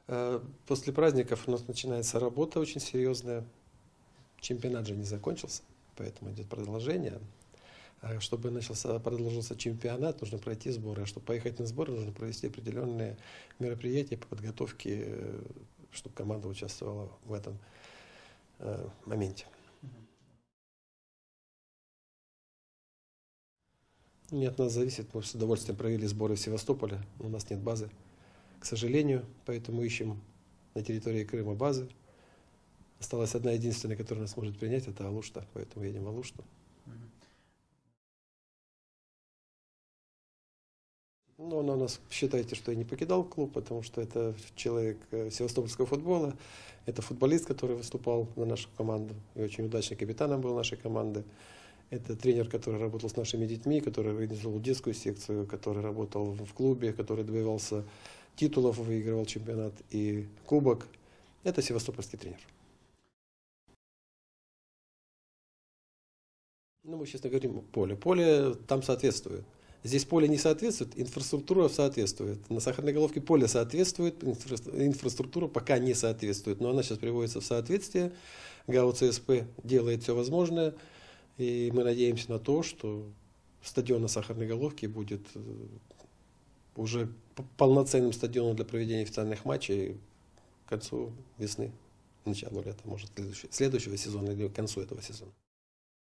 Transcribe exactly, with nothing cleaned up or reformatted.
После праздников у нас начинается работа очень серьезная. Чемпионат же не закончился, поэтому идет продолжение. Чтобы начался, продолжился чемпионат, нужно пройти сборы. А чтобы поехать на сборы, нужно провести определенные мероприятия по подготовке, чтобы команда участвовала в этом э, моменте. Не от нас зависит. Мы с удовольствием провели сборы в Севастополе, но у нас нет базы, к сожалению, поэтому ищем на территории Крыма базы. Осталась одна единственная, которая нас может принять, это Алушта, поэтому едем в Алушту. Но он у нас, считайте, что я не покидал клуб, потому что это человек севастопольского футбола, это футболист, который выступал на нашу команду и очень удачный капитаном был нашей команды. Это тренер, который работал с нашими детьми, который организовал детскую секцию, который работал в клубе, который добивался титулов, выигрывал чемпионат и кубок. Это севастопольский тренер. Ну, мы, честно говорим, поле. Поле там соответствует. Здесь поле не соответствует, инфраструктура соответствует. На Сахарной Головке поле соответствует, инфраструктура пока не соответствует. Но она сейчас приводится в соответствие. ГАО ЦСП делает все возможное. И мы надеемся на то, что стадион на Сахарной Головке будет уже полноценным стадионом для проведения официальных матчей к концу весны, началу лета, может, следующего, следующего сезона или к концу этого сезона.